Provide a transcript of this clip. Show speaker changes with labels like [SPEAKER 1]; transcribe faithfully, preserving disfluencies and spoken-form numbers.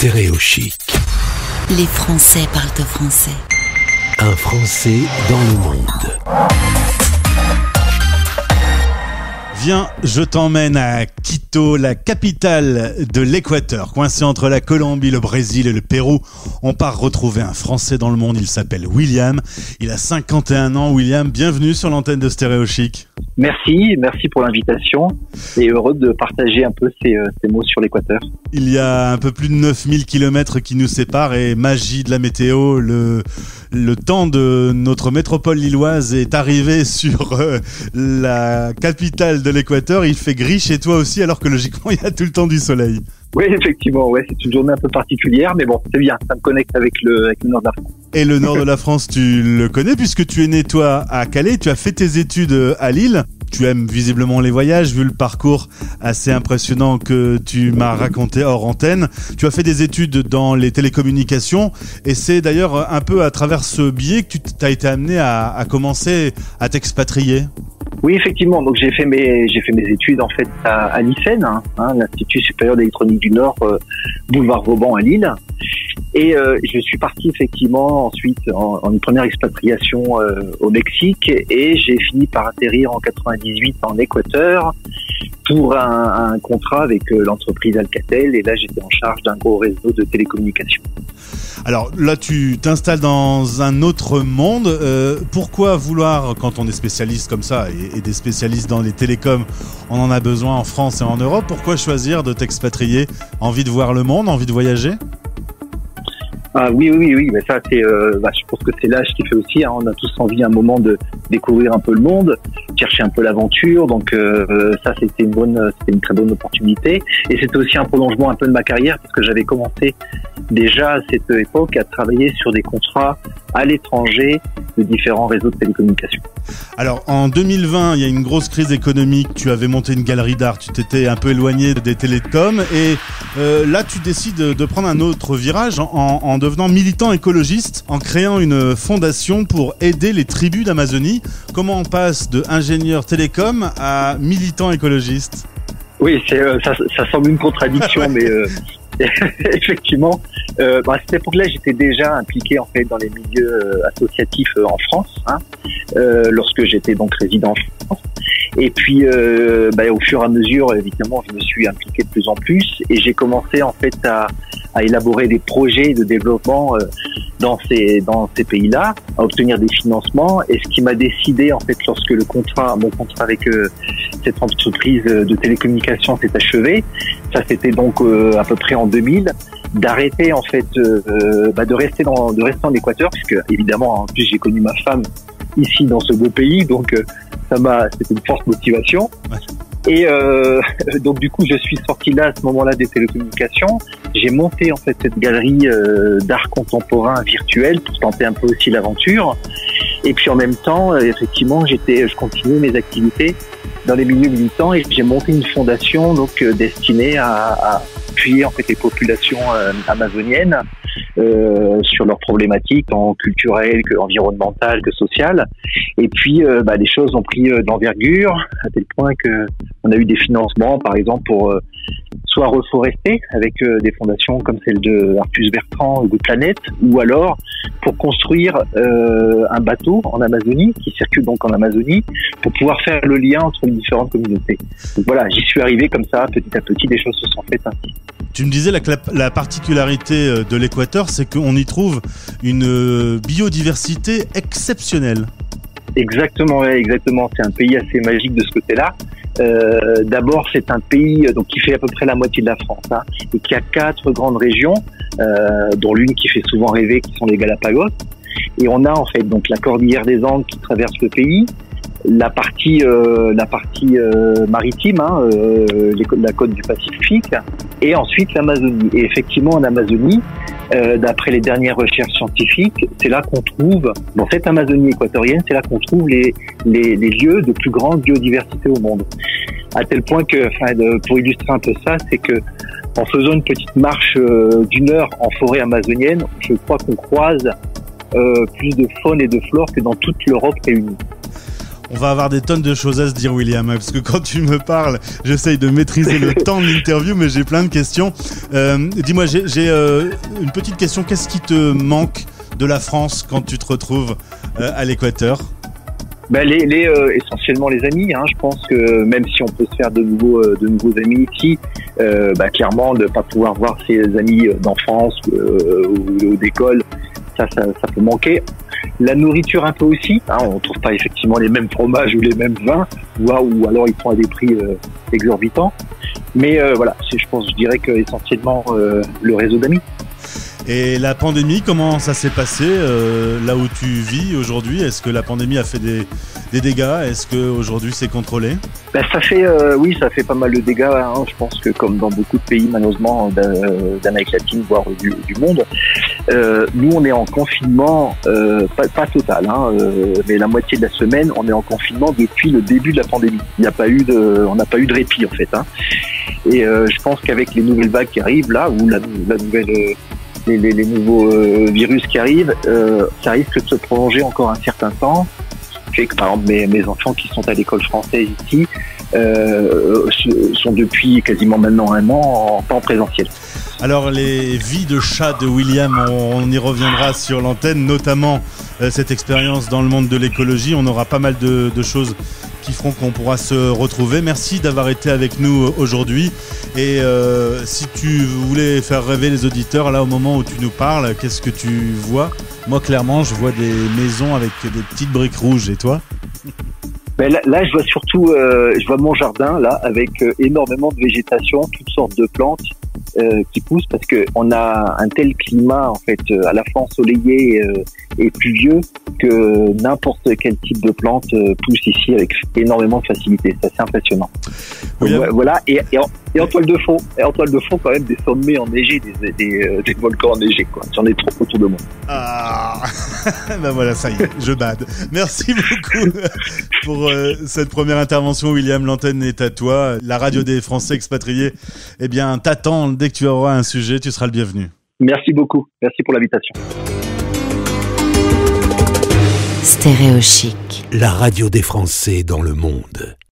[SPEAKER 1] Stéréo Chic.
[SPEAKER 2] Les Français parlent français.
[SPEAKER 1] Un Français dans le monde.
[SPEAKER 3] Viens, je t'emmène à Quito, la capitale de l'Équateur. Coincé entre la Colombie, le Brésil et le Pérou, on part retrouver un Français dans le monde. Il s'appelle William. Il a cinquante et un ans. William, bienvenue sur l'antenne de Stéréo Chic.
[SPEAKER 4] Merci, merci pour l'invitation et heureux de partager un peu ces, ces mots sur l'Équateur.
[SPEAKER 3] Il y a un peu plus de neuf mille kilomètres qui nous séparent et magie de la météo, le, le temps de notre métropole lilloise est arrivé sur euh, la capitale de l'Équateur. Il fait gris chez toi aussi alors que logiquement il y a tout le temps du soleil.
[SPEAKER 4] Oui, effectivement, ouais, c'est une journée un peu particulière, mais bon, c'est bien, ça me connecte avec le, avec le nord de la France.
[SPEAKER 3] Et le nord de la France, tu le connais puisque tu es né, toi, à Calais, tu as fait tes études à Lille. Tu aimes visiblement les voyages, vu le parcours assez impressionnant que tu m'as raconté hors antenne. Tu as fait des études dans les télécommunications et c'est d'ailleurs un peu à travers ce biais que tu as été amené à, à commencer à t'expatrier.
[SPEAKER 4] Oui, effectivement. Donc j'ai fait mes j'ai fait mes études en fait à, à l'I S E N, hein, l'Institut supérieur d'électronique du Nord, euh, boulevard Vauban à Lille. Et euh, je suis parti effectivement ensuite en, en une première expatriation euh, au Mexique et j'ai fini par atterrir en quatre-vingt-dix-huit en Équateur pour un, un contrat avec euh, l'entreprise Alcatel. Et là, j'étais en charge d'un gros réseau de télécommunications.
[SPEAKER 3] Alors là, tu t'installes dans un autre monde. Euh, pourquoi vouloir, quand on est spécialiste comme ça et, et des spécialistes dans les télécoms, on en a besoin en France et en Europe, pourquoi choisir de t'expatrier? Envie de voir le monde, envie de voyager?
[SPEAKER 4] Ah oui, oui, oui, mais ça c'est, euh, bah, je pense que c'est l'âge qui fait aussi. Hein, on a tous envie à un moment de découvrir un peu le monde, chercher un peu l'aventure. Donc euh, ça c'était une bonne, c'était une très bonne opportunité. Et c'était aussi un prolongement un peu de ma carrière parce que j'avais commencé déjà à cette époque à travailler sur des contrats à l'étranger de différents réseaux de télécommunications.
[SPEAKER 3] Alors en deux mille vingt, il y a une grosse crise économique. Tu avais monté une galerie d'art, tu t'étais un peu éloigné des télécoms et euh, là tu décides de prendre un autre virage en, en devenant militant écologiste, en créant une fondation pour aider les tribus d'Amazonie. Comment on passe de ingénieur télécom à militant écologiste?
[SPEAKER 4] Oui, c'est, euh, ça, ça semble une contradiction, ouais. mais euh, effectivement, euh, bah, à cette époque-là, j'étais déjà impliqué en fait dans les milieux euh, associatifs euh, en France, hein, euh, lorsque j'étais donc résident en France. Et puis, euh, bah, au fur et à mesure, évidemment, je me suis impliqué de plus en plus et j'ai commencé en fait à, à élaborer des projets de développement euh, dans ces dans ces pays-là, à obtenir des financements. Et ce qui m'a décidé en fait, lorsque le contrat, mon contrat avec euh, cette entreprise de télécommunications s'est achevé, ça c'était donc euh, à peu près en deux mille, d'arrêter en fait, euh, bah, de rester dans de rester en Équateur, puisque évidemment en plus j'ai connu ma femme ici dans ce beau pays, donc euh, ça m'a, c'était une forte motivation. Ouais. Et euh, donc du coup, je suis sorti là à ce moment-là des télécommunications. J'ai monté en fait cette galerie euh, d'art contemporain virtuel pour tenter un peu aussi l'aventure. Et puis en même temps, euh, effectivement, j'étais, je continuais mes activités dans les milieux militants et j'ai monté une fondation donc euh, destinée à, à appuyer en fait les populations euh, amazoniennes euh, sur leurs problématiques tant culturelles que environnementales que sociales. Et puis euh, bah, les choses ont pris euh, d'envergure à tel point que on a eu des financements, par exemple pour euh, soit reforester avec euh, des fondations comme celle de Artus Bertrand ou de Planète, ou alors pour construire euh, un bateau en Amazonie qui circule donc en Amazonie pour pouvoir faire le lien entre les différentes communautés. Donc voilà, j'y suis arrivé comme ça, petit à petit, les choses se sont faites ainsi.
[SPEAKER 3] Tu me disais la, la particularité de l'Équateur, c'est qu'on y trouve une biodiversité exceptionnelle.
[SPEAKER 4] Exactement, ouais, exactement. C'est un pays assez magique de ce côté-là. Euh, d'abord, c'est un pays donc qui fait à peu près la moitié de la France, hein, et qui a quatre grandes régions, euh, dont l'une qui fait souvent rêver, qui sont les Galapagos. Et on a en fait donc la cordillère des Andes qui traverse le pays, la partie euh, la partie euh, maritime, hein, euh, les, la côte du Pacifique, et ensuite l'Amazonie. Et effectivement, en Amazonie, euh, d'après les dernières recherches scientifiques, c'est là qu'on trouve, dans cette Amazonie équatorienne, c'est là qu'on trouve les, les, les lieux de plus grande biodiversité au monde. À tel point que, enfin, de, pour illustrer un peu ça, c'est que en faisant une petite marche euh, d'une heure en forêt amazonienne, je crois qu'on croise euh, plus de faune et de flore que dans toute l'Europe réunie.
[SPEAKER 3] On va avoir des tonnes de choses à se dire, William, parce que quand tu me parles, j'essaye de maîtriser le temps de l'interview, mais j'ai plein de questions. Euh, dis-moi, j'ai, j'ai euh, une petite question. Qu'est-ce qui te manque de la France quand tu te retrouves euh, à l'Équateur ?
[SPEAKER 4] Ben les, les euh, essentiellement les amis. Hein. Je pense que même si on peut se faire de nouveaux, euh, de nouveaux amis ici, euh, ben clairement de pas pouvoir voir ses amis d'enfance euh, ou, ou d'école, ça, ça, ça peut manquer. La nourriture un peu aussi. Hein. On trouve pas effectivement les mêmes fromages ou les mêmes vins, ou, ou alors ils sont à des prix euh, exorbitants. Mais euh, voilà, c'est, je pense, je dirais que essentiellement euh, le réseau d'amis.
[SPEAKER 3] Et la pandémie, comment ça s'est passé euh, là où tu vis aujourd'hui ? Est-ce que la pandémie a fait des, des dégâts ? Est-ce qu'aujourd'hui c'est contrôlé ?
[SPEAKER 4] Ben, ça fait, euh, oui, ça fait pas mal de dégâts. Hein. Je pense que comme dans beaucoup de pays malheureusement d'Amérique latine, voire du, du monde, euh, nous on est en confinement, euh, pas, pas total, hein, euh, mais la moitié de la semaine, on est en confinement depuis le début de la pandémie. Il n'y a pas eu de, on n'a pas eu de répit en fait. Hein. Et euh, je pense qu'avec les nouvelles vagues qui arrivent là, ou la, la nouvelle euh, Les, les, les nouveaux euh, virus qui arrivent, euh, ça risque de se prolonger encore un certain temps. Fait que par exemple mes, mes enfants qui sont à l'école française ici euh, sont depuis quasiment maintenant un an en temps présentiel.
[SPEAKER 3] Alors les vies de chat de William, on, on y reviendra sur l'antenne, notamment euh, cette expérience dans le monde de l'écologie. On aura pas mal de, de choses qui feront qu'on pourra se retrouver. Merci d'avoir été avec nous aujourd'hui. Et euh, si tu voulais faire rêver les auditeurs, là au moment où tu nous parles, qu'est-ce que tu vois ? Moi clairement je vois des maisons avec des petites briques rouges, et toi ?
[SPEAKER 4] Ben là, là, je vois surtout, euh, je vois mon jardin là avec euh, énormément de végétation, toutes sortes de plantes euh, qui poussent parce que on a un tel climat en fait euh, à la fois ensoleillé euh, et pluvieux que n'importe quel type de plante euh, pousse ici avec énormément de facilité. C'est assez impressionnant.
[SPEAKER 3] Oui,
[SPEAKER 4] Donc, voilà. Et, et, en, et en toile de fond, et en toile de fond quand même des sommets enneigés, des, des, euh, des volcans enneigés quoi. J'en ai trop autour de moi.
[SPEAKER 3] Ah, ben voilà, ça y est, je bade. Merci beaucoup pour euh, cette première intervention, William. L'antenne est à toi. La radio des Français expatriés, eh bien, t'attend. Dès que tu auras un sujet, tu seras le bienvenu.
[SPEAKER 4] Merci beaucoup. Merci pour l'invitation.
[SPEAKER 2] Stéréo Chic.
[SPEAKER 1] La radio des Français dans le monde.